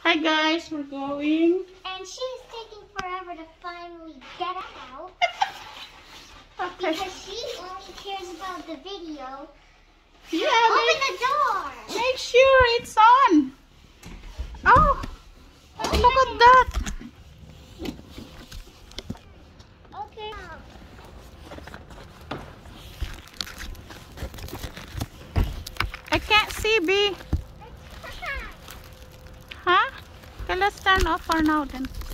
Hi guys, we're going. And she's taking forever to finally get out. Okay. Because she only cares about the video. Yeah, Open the door! make sure it's on. Oh, look at that. Okay. I can't see, B. Huh? Okay, let's turn off for now then.